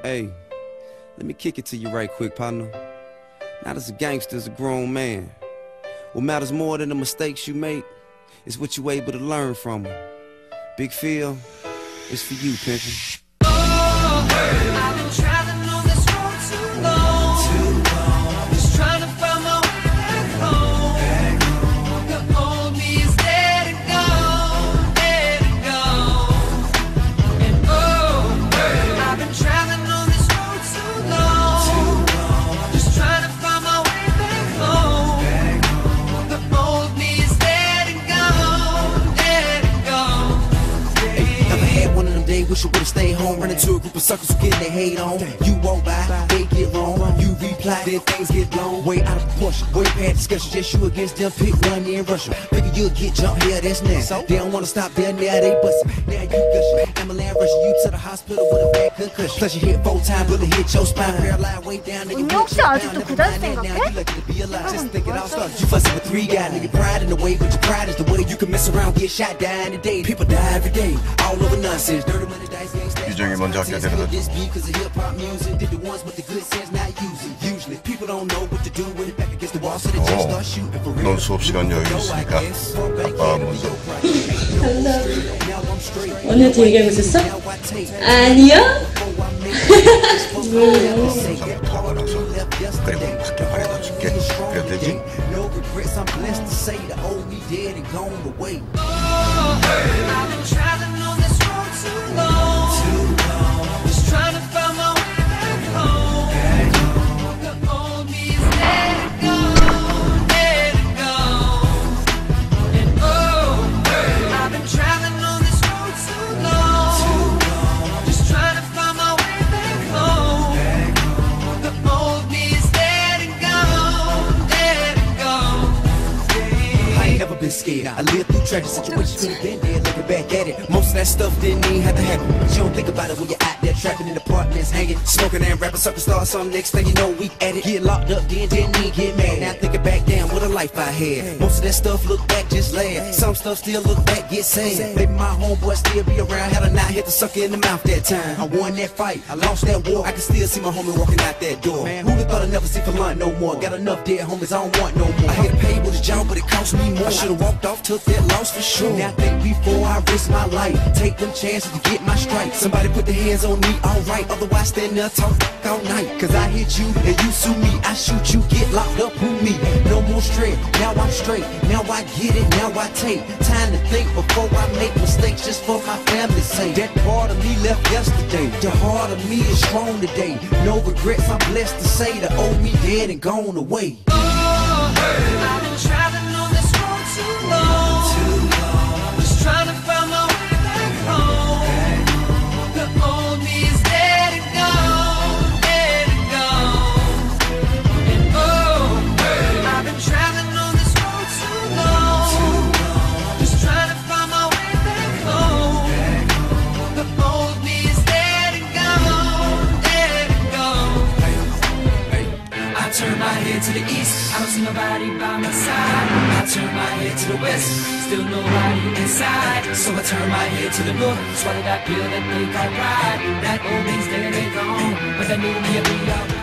Hey, let me kick it to you right quick, partner. Not as a gangster, as a grown man. What matters more than the mistakes you make is what you able to learn from them. Big Phil, it's for you, pimpin'. Oh, I've been traveling on this road too long. Just trying to find my way back home. The old me is dead and gone, dead and gone. And oh, I've been traveling on this road too long. Just trying to find my way back home. The old me is dead and gone, dead and gone. Never had one of them days, wish I would've stayed home. Run into a group of suckers who getting their hate on. You walk by, they get wrong. You reply, then things get blown. Way out of proportion, way past discussion. Just you against them, pick one and rush them. Figure you'll get jumped here, that's now. They don't wanna stop there, now they bustin'. Now you gushing, ambulance rushing you to the hospital with a bad concussion. Plus you hit 4 times, bullet hit your spine. Paralyzed way down, nigga. 은희 혹시 아직도 그달 생각해? Just thinking I'll start. You fussing with 3 guys, nigga. Pride in the way, but your pride is the way you can mess around, get shot, die in the day. People die every day, all over nonsense. Dirty money, dice, gangs, 유정이 먼저 학교 데려다 줘. 넌 수업 시간 여유 있으니까 아빠가 먼저. 언니한테 얘기하고 있었어? 아니요? 영상부터 하고 나서 그리고 학교 가려다 줄게. 그래도 되지? I've been traveling on this road too long. Just trying to find my way back home. The old me is dead and gone, dead and gone. And oh, I've been traveling on this road too long. Just trying to find my way back home. The old me is dead and gone, dead and gone. I ain't never been scared. I lived through tragic situations, could've been there, looking back at it. Most of that stuff didn't even have to happen. But you don't think about it when you're out there trapping in apartments, hanging, smoking and rapping, sucker stars. Some next thing you know, we at it. Get locked up, then didn't even get mad. Now thinking back, damn, what a life I had. Most of that stuff look back, just laugh. Some stuff still look back, get sad. Maybe my homeboy still be around, had I not hit the sucker in the mouth that time. I won that fight, I lost that war. I can still see my homie walking out that door. Man, who'da thought I'd never see for lunch no more? Got enough dead homies, I don't want no more. I had to pay with a job, but it cost me more. I should've walked off, took that loss for sure. Now think before I risk my life, take them chances to get my stripes. Somebody put their hands on me, alright. Otherwise stand there talk all night. Cause I hit you and you sue me, I shoot you, get locked up, who me? No more stress, now I'm straight. Now I get it, now I take time to think before I make mistakes, just for my family's sake. That part of me left yesterday, the heart of me is strong today. No regrets, I'm blessed to say the old me dead and gone away. I've been traveling on this road too long. Just trying to find my way back home. The old me is dead and gone, dead and gone. And oh, I've been traveling on this road too long. Just trying to find my way back home. The old me is dead and gone, dead and gone. I turn my head to the east, I don't see nobody by my side. I turn my head to the west, still nobody inside. So I turn my head to the north, swallow that pill that they call pride. That old me's dead and gone, but that new me'll be alright.